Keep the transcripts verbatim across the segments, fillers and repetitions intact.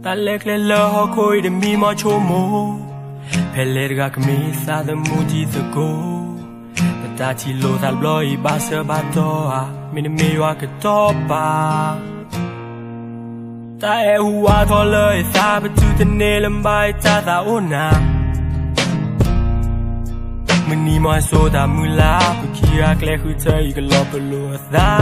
ตาเล็กเล่นเลอฮอคุยเดมีมอโชโมเพลเลร์กากมีซาดมูจิสโกแต่ตาชิโลตาบลอยบาเซบาโตอามินเมวากะโตปาตาเอหัวทอเลยซาบจูเตเนลมบายตาตาโอนามันนี่มาโซดามุลาปุคีรักเล่คือเธออีกลอบลัวซา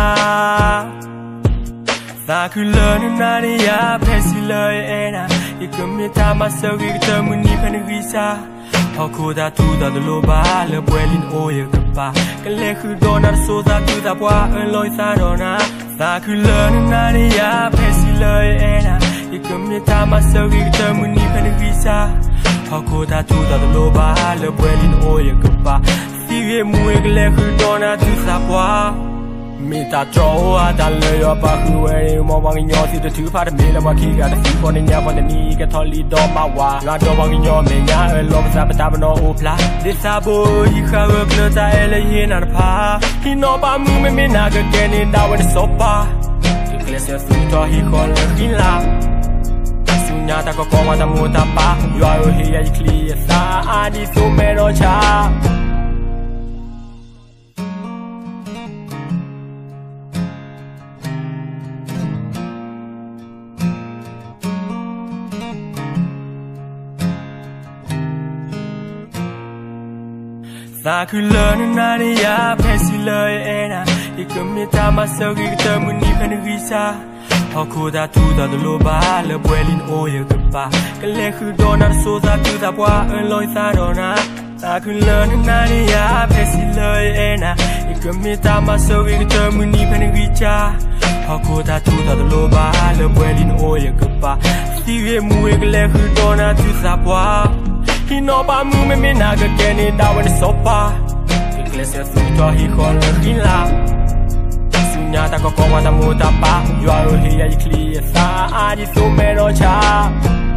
ซาคือเลนนาเนียเพสิเลยเอนะอีกมีตามาเซวิกเธอมันนี่เป็นวิซาพอคูดาทูดาดโลบาเลบเวลินโอยกับปากันเล่คือโดนัทโซดาทูดาบัวเอลอยซาโดนาซาคือเลนนาเนียเพสิเลยเอนะอีกมีตามาเซวิกเธอมันนี่เป็นวิซาพอคูดาทูดาดโลบาเลบเวลินโอยกับปาซีเรมูเอกเล่คือโดนัททูซาบัวมีตาโจอาตาเลยอปะคือเวรมองวังยอสิจะถือพาดมีแล้วว่าขี้กาตสีคนในยาวันนี้ก็ทอลีดอมาวางาดอวังยอเมียเอลอมซาปตาบนอโอพลาเดซาโบอีข้าวเกลือใจเอลยีนาพาฮิโนบามือไม่มีนาเกเกนิดาวันโซปาเกลเซียสุดอฮิคอลฮิลาสุญญาตาก็กอมาตามูตาปายูอาโอเฮียคลีซาอาดิซูเมโรชาซาคือเลนนาเนียเพสิเลยเอนะอีกมีตามาเซกิกเตอร์มุนีเป็นวิซาพอคูดาทูดาดโลบาเลบเวลินโอยกับปากันเล่คือโดนัทโซซาคือตาบัวเอลอยซาโดนาซาคือเลนนาเนียเพสิเลยเอนะอีกมีตามาเซกิกเตอร์มุนีเป็นวิซาพอคูดาทูดาดโลบาเลบเวลินโอยกับปาซีเรมูเอกเล่คือโดนัททูซาบัวฮิโนบามือไม่มีนาเกเกนิดาวันโซปาเกลเซียสุดอฮิคอลฮิลาสุญญาตาก็กอมาตามูตาปายูอาโอเฮียคลีซาอาดิซูเมโรชา